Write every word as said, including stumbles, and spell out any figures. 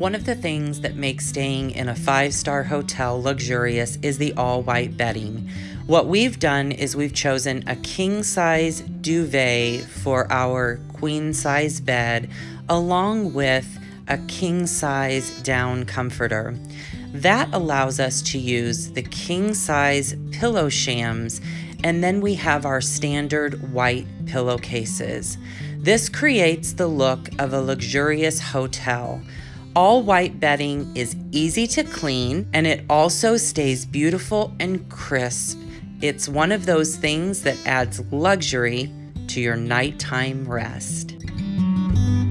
One of the things that makes staying in a five-star hotel luxurious is the all-white bedding. What we've done is we've chosen a king-size duvet for our queen-size bed, along with a king-size down comforter. That allows us to use the king-size pillow shams, and then we have our standard white pillowcases. This creates the look of a luxurious hotel. All white bedding is easy to clean, and it also stays beautiful and crisp. It's one of those things that adds luxury to your nighttime rest.